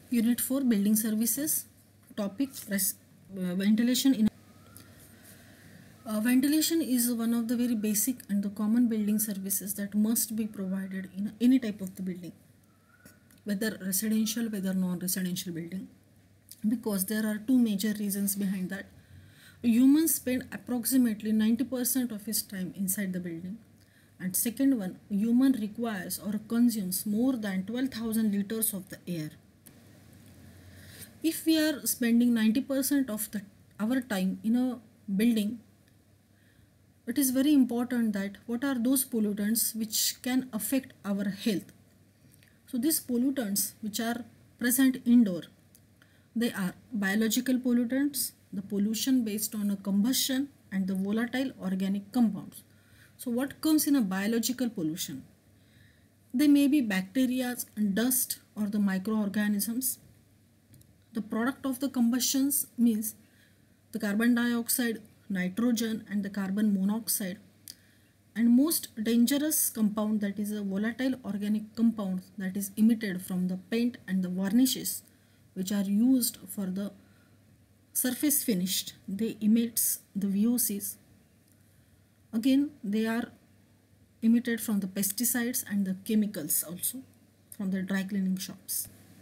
Unit 4 Building Services. Topic Ventilation in ventilation is one of the very basic and the common building services that must be provided in any type of the building, whether residential, whether non-residential building, because there are two major reasons behind that. Humans spend approximately 90% of his time inside the building, and second one, human requires or consumes more than 12,000 liters of the air. If we are spending 90% of our time in a building, it is very important that what are those pollutants which can affect our health. So these pollutants which are present indoor, they are biological pollutants, the pollution based on a combustion, and the volatile organic compounds. So what comes in a biological pollution? They may be bacteria, dust, or the microorganisms. The product of the combustions means the carbon dioxide, nitrogen, and the carbon monoxide. And most dangerous compound, that is a volatile organic compound, that is emitted from the paint and the varnishes which are used for the surface finished. They emits the VOCs. Again, they are emitted from the pesticides and the chemicals also from the dry cleaning shops.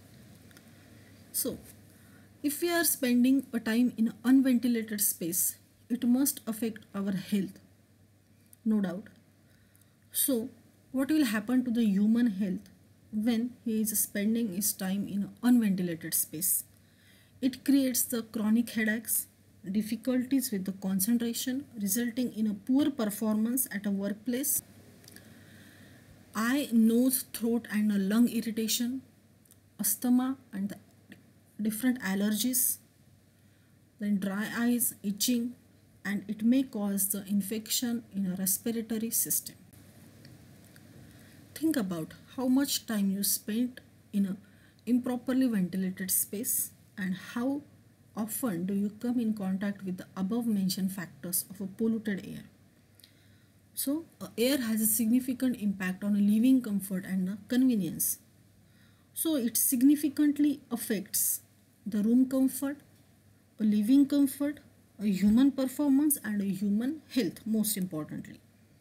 So if we are spending a time in an unventilated space, it must affect our health, no doubt. So what will happen to the human health when he is spending his time in an unventilated space? It creates the chronic headaches, difficulties with the concentration, resulting in a poor performance at a workplace, eye, nose, throat and a lung irritation, asthma and the different allergies, then dry eyes, itching, and it may cause the infection in a respiratory system. Think about how much time you spent in a improperly ventilated space and how often do you come in contact with the above mentioned factors of a polluted air. So air has a significant impact on living comfort and the convenience. So it significantly affects the room comfort, a living comfort, a human performance and a human health, most importantly.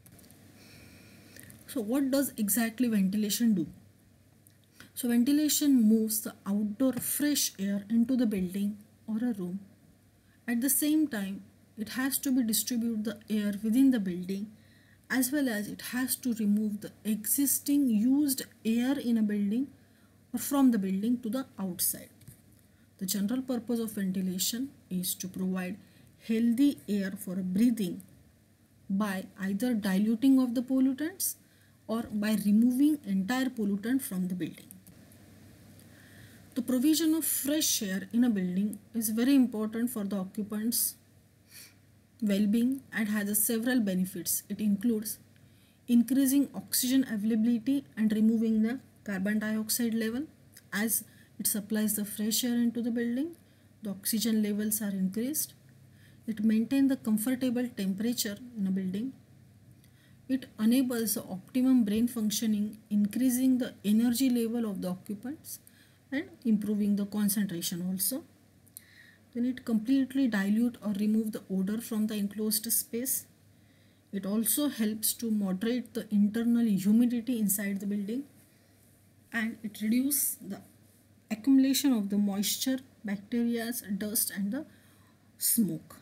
So what does exactly ventilation do? So ventilation moves the outdoor fresh air into the building or a room. At the same time, it has to be distribute the air within the building, as well as it has to remove the existing used air in a building or from the building to the outside. The general purpose of ventilation is to provide healthy air for breathing by either diluting of the pollutants or by removing entire pollutant from the building. The provision of fresh air in a building is very important for the occupants' well-being and has several benefits. It includes increasing oxygen availability and removing the carbon dioxide level. As it supplies the fresh air into the building, the oxygen levels are increased. It maintains the comfortable temperature in a building. It enables the optimum brain functioning, increasing the energy level of the occupants and improving the concentration also. Then it completely dilute or remove the odor from the enclosed space. It also helps to moderate the internal humidity inside the building, and it reduces the accumulation of the moisture, bacteria, dust and the smoke.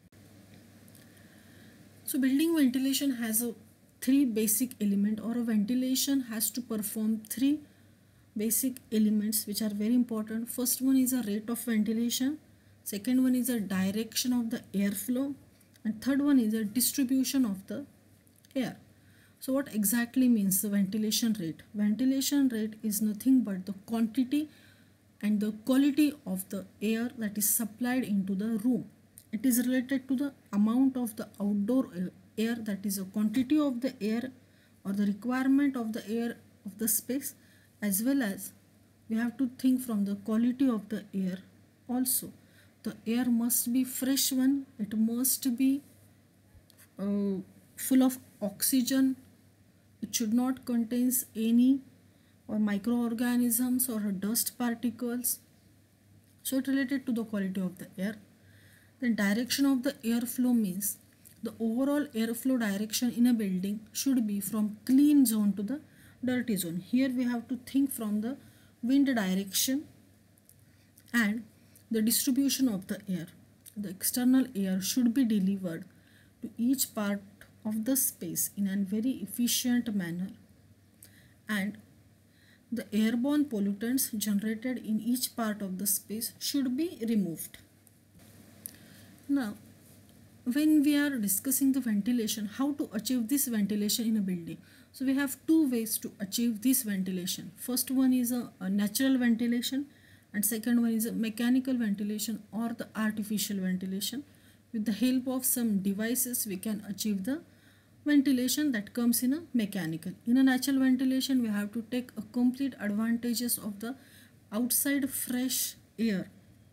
So building ventilation has three basic elements, or a ventilation has to perform three basic elements which are very important. First one is a rate of ventilation, second one is a direction of the airflow, and third one is a distribution of the air. So what exactly means the ventilation rate? Ventilation rate is nothing but the quantity and the quality of the air that is supplied into the room. It is related to the amount of the outdoor air, that is a quantity of the air or the requirement of the air of the space, as well as we have to think from the quality of the air also. The air must be fresh one, it must be full of oxygen, it should not contain any or microorganisms or dust particles, So it related to the quality of the air. The direction of the airflow means the overall airflow direction in a building should be from clean zone to the dirty zone. Here we have to think from the wind direction and the distribution of the air. The external air should be delivered to each part of the space in a very efficient manner, and the airborne pollutants generated in each part of the space should be removed. Now, when we are discussing the ventilation, how to achieve this ventilation in a building? So we have two ways to achieve this ventilation. First one is a natural ventilation, and second one is a mechanical ventilation or the artificial ventilation. With the help of some devices, we can achieve the ventilation that comes in a mechanical. In a natural ventilation, we have to take a complete advantages of the outside fresh air.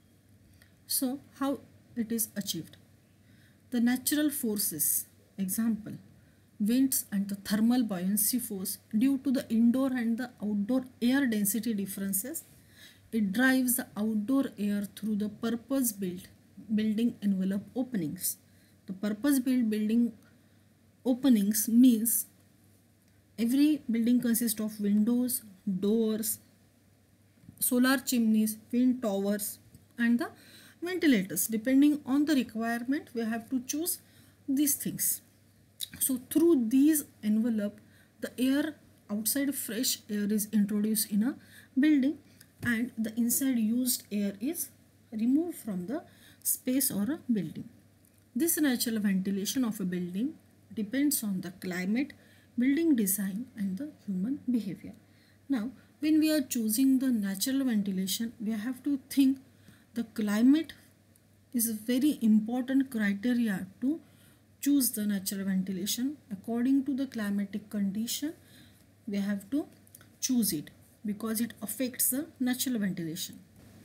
So how it is achieved? The natural forces, example, winds and the thermal buoyancy force, due to the indoor and the outdoor air density differences, it drives the outdoor air through the purpose-built building envelope openings. The purpose-built building openings means every building consists of windows, doors, solar chimneys, wind towers, and the ventilators. Depending on the requirement, we have to choose these things. So through these envelope, the air, outside fresh air is introduced in a building, and the inside used air is removed from the space or a building. This natural ventilation of a building depends on the climate, building design, and the human behavior. Now, when we are choosing the natural ventilation, we have to think the climate is a very important criteria to choose the natural ventilation. According to the climatic condition, we have to choose it because it affects the natural ventilation.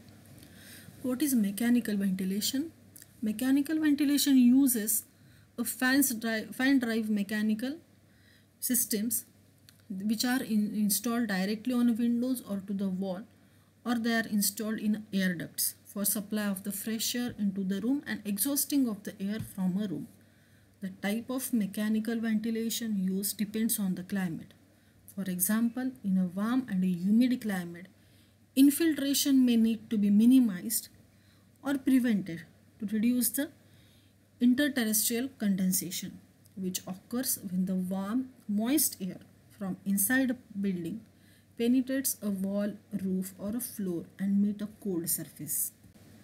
What is mechanical ventilation? Mechanical ventilation uses a fan drive mechanical systems which are installed directly on windows or to the wall, or they are installed in air ducts for supply of the fresh air into the room and exhausting of the air from a room. The type of mechanical ventilation used depends on the climate. For example, in a warm and a humid climate, infiltration may need to be minimized or prevented to reduce the interterrestrial condensation, which occurs when the warm, moist air from inside a building penetrates a wall, roof, or a floor and meet a cold surface.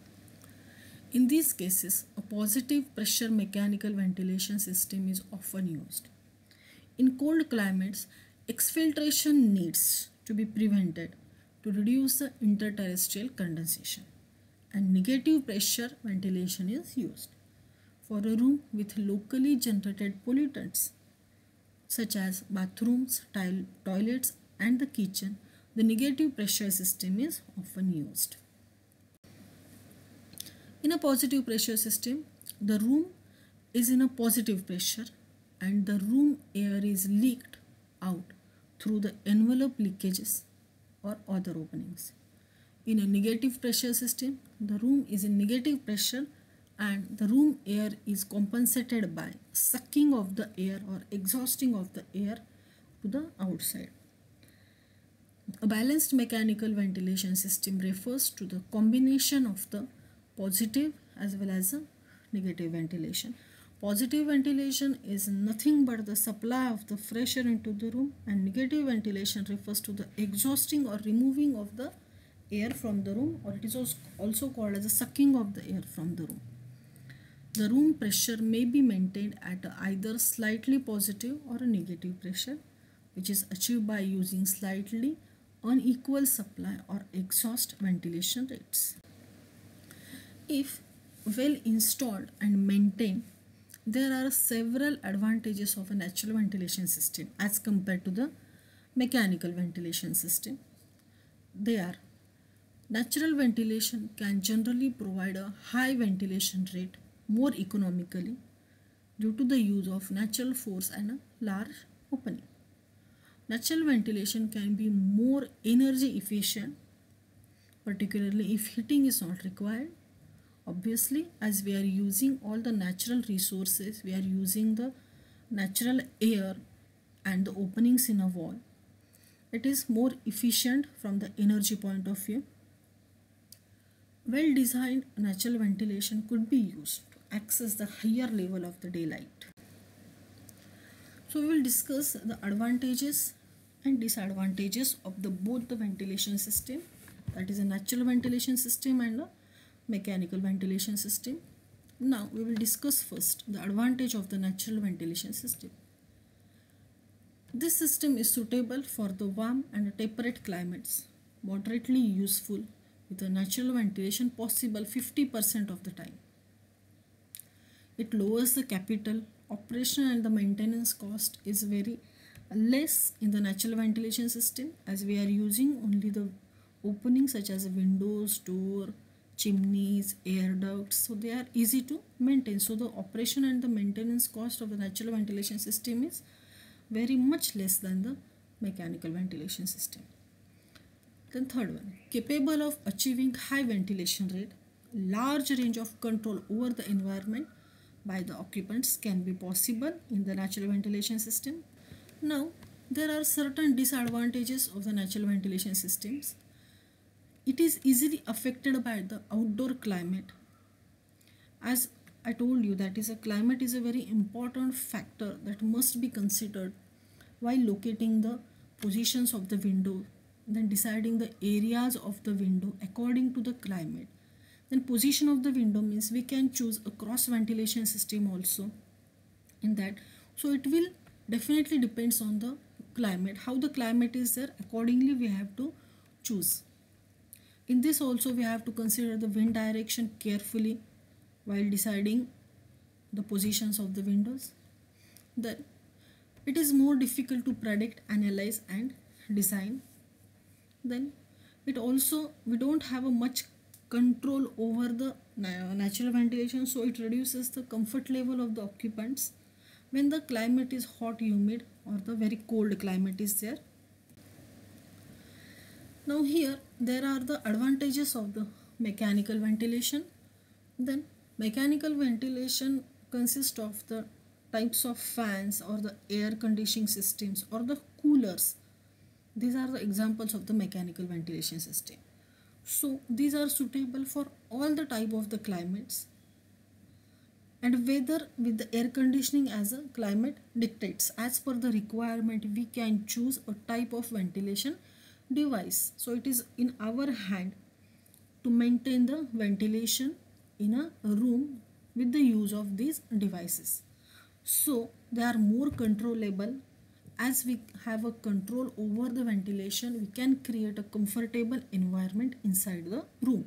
In these cases, a positive pressure mechanical ventilation system is often used. In cold climates, exfiltration needs to be prevented to reduce the interterrestrial condensation, and negative pressure ventilation is used. For a room with locally generated pollutants such as bathrooms, toilets, and the kitchen, the negative pressure system is often used. In a positive pressure system, the room is in a positive pressure and the room air is leaked out through the envelope leakages or other openings. In a negative pressure system, the room is in negative pressure and the room air is compensated by sucking of the air or exhausting of the air to the outside. A balanced mechanical ventilation system refers to the combination of the positive as well as a negative ventilation. Positive ventilation is nothing but the supply of the fresh air into the room, and negative ventilation refers to the exhausting or removing of the air from the room, or it is also called as the sucking of the air from the room. The room pressure may be maintained at either slightly positive or a negative pressure, which is achieved by using slightly unequal supply or exhaust ventilation rates. If well installed and maintained, there are several advantages of a natural ventilation system as compared to the mechanical ventilation system. They are: natural ventilation can generally provide a high ventilation rate more economically due to the use of natural force and a large opening. Natural ventilation can be more energy efficient particularly if heating is not required. Obviously, as we are using all the natural resources, we are using the natural air and the openings in a wall, it is more efficient from the energy point of view. Well designed natural ventilation could be used to access the higher level of the daylight. So we will discuss the advantages and disadvantages of the both the ventilation system, that is a natural ventilation system and a mechanical ventilation system. Now we will discuss first the advantage of the natural ventilation system. This system is suitable for the warm and temperate climates, moderately useful with a natural ventilation possible 50% of the time. It lowers the capital, operation and the maintenance cost is very less in the natural ventilation system, as we are using only the openings such as windows, door, chimneys, air ducts, so they are easy to maintain. So the operation and the maintenance cost of the natural ventilation system is very much less than the mechanical ventilation system. Then third one, capable of achieving high ventilation rate, large range of control over the environment by the occupants can be possible in the natural ventilation system. Now there are certain disadvantages of the natural ventilation systems. It is easily affected by the outdoor climate. As I told you, that is, a climate is a very important factor that must be considered while locating the positions of the window, then deciding the areas of the window according to the climate. Then position of the window means we can choose a cross ventilation system also in that. So it will definitely depends on the climate, how the climate is there, accordingly we have to choose. In this also we have to consider the wind direction carefully while deciding the positions of the windows. Then it is more difficult to predict, analyze and design. Then it also, we don't have a much control over the natural ventilation, so it reduces the comfort level of the occupants when the climate is hot, humid or the very cold climate is there. Now here there are the advantages of the mechanical ventilation. Then mechanical ventilation consists of the types of fans or the air conditioning systems or the coolers. These are the examples of the mechanical ventilation system. So these are suitable for all the type of the climates, and whether with the air conditioning as a climate dictates. As per the requirement we can choose a type of ventilation device. So it is in our hand to maintain the ventilation in a room with the use of these devices. So they are more controllable. As we have a control over the ventilation, we can create a comfortable environment inside the room.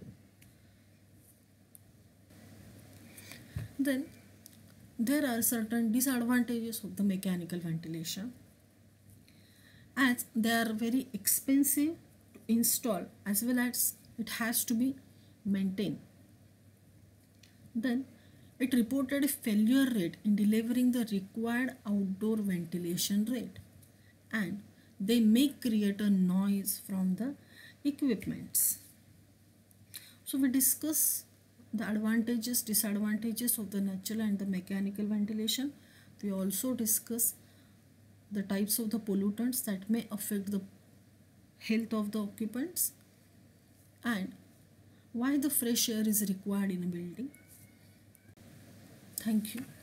Then there are certain disadvantages of the mechanical ventilation, as they are very expensive to install as well as it has to be maintained. Then it reported a failure rate in delivering the required outdoor ventilation rate, and they may create a noise from the equipments. So we discuss the advantages, disadvantages of the natural and the mechanical ventilation. We also discuss the types of the pollutants that may affect the health of the occupants and why the fresh air is required in a building. Thank you.